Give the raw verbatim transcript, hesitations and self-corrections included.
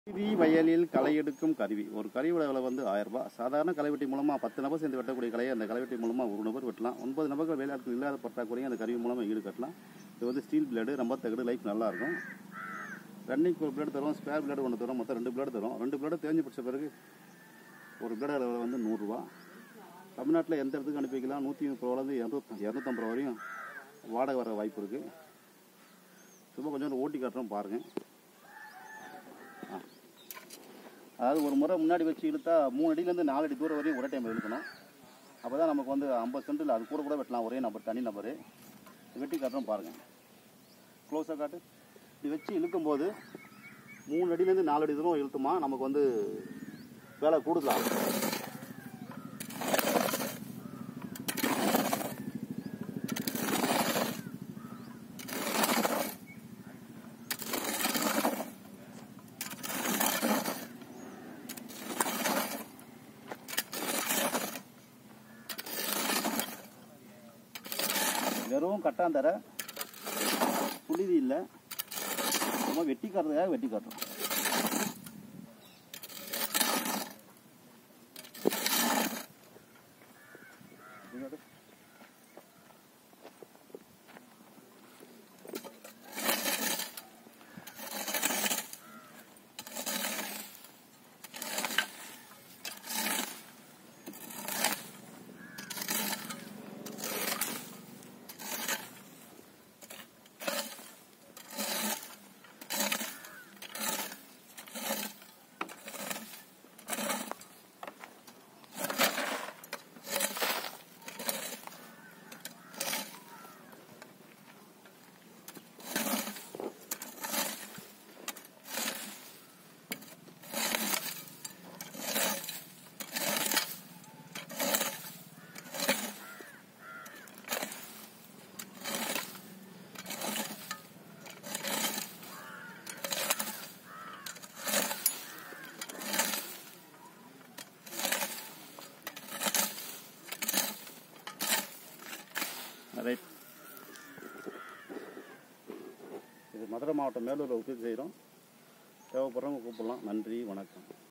கருவி வயலில் களை எடுக்கும் கருவி. ஒரு கருவியோட விலை வந்து ஆயிரம் ரூபாய். சாதாரண களைவெட்டி மூலமாக பத்து நபர் சேர்ந்து வெட்டக்கூடிய கலையை அந்த களைவெட்டி மூலமாக ஒரு நபர் வெட்டலாம். ஒன்பது நபர்கள் வேலையாட்கள் இல்லாத பற்றாக்குறையும் அந்த கருவி மூலமாக ஈடு கட்டலாம். இது வந்து ஸ்டீல் பிளேடு, ரொம்ப தகடு, லைஃப் நல்லாயிருக்கும். ரன்னிங் ஒரு பிளேடு தரும், ஸ்பேர் பிளேடு ஒன்று தரும், மொத்தம் ரெண்டு பிளேடு தரும். ரெண்டு பிளேடு தேஞ்சு பிடிச்ச பிறகு ஒரு பிளேடு விலை வந்து நூறுரூவா. தமிழ்நாட்டில் எந்த இடத்துக்கு அனுப்பி வைக்கலாம். நூற்றி முப்பது ரூபாலேருந்து இரநூத்தி இரநூத்தம்பது ரூபா வரையும் வாடகை வர வாய்ப்பு இருக்குது. சும்மா கொஞ்சம் ஓட்டி காட்டுறோம் பாருங்கள். அதாவது ஒரு முறை முன்னாடி வச்சு இழுத்தா மூணு அடியிலேருந்து நாலு அடி தூரம் வரையும் ஒரே டைம் இழுக்கணும். அப்போ தான் நமக்கு வந்து ஐம்பது சென்டில் அது கூட கூட வெட்டலாம். ஒரே நபர், தனி நபர். வெட்டி காட்டுறோம் பாருங்கள். க்ளோஸாக காட்டு. இப்படி வச்சு இழுக்கும்போது மூணு அடியிலேருந்து நாலு அடி தூரம் இழுத்துமா நமக்கு வந்து வேலை கூடுதலாம். வெறும் கட்டாந்தர புழுதி இல்லை, சும்மா வெட்டி காட்டுறதுக்காக வெட்டி காட்டுறோம். ரைட். இது மதுரை மாவட்டம் மேலூரில் உற்பத்தி செய்கிறோம். தேவைப்படுறவங்க கூப்பிடலாம். நன்றி, வணக்கம்.